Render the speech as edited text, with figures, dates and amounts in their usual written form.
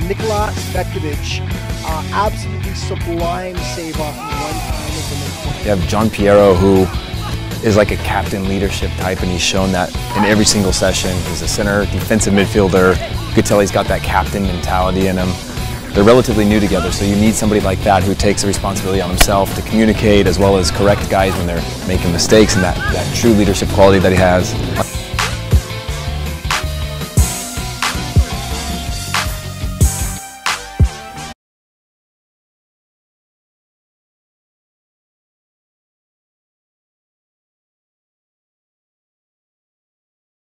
Nikola Vetkovic, absolutely sublime save off one time of the midpoint. You have Gianpiero, who is like a captain leadership type, and he's shown that in every single session. He's a center defensive midfielder. You could tell he's got that captain mentality in him. They're relatively new together, so you need somebody like that who takes the responsibility on himself to communicate as well as correct guys when they're making mistakes, and that true leadership quality that he has.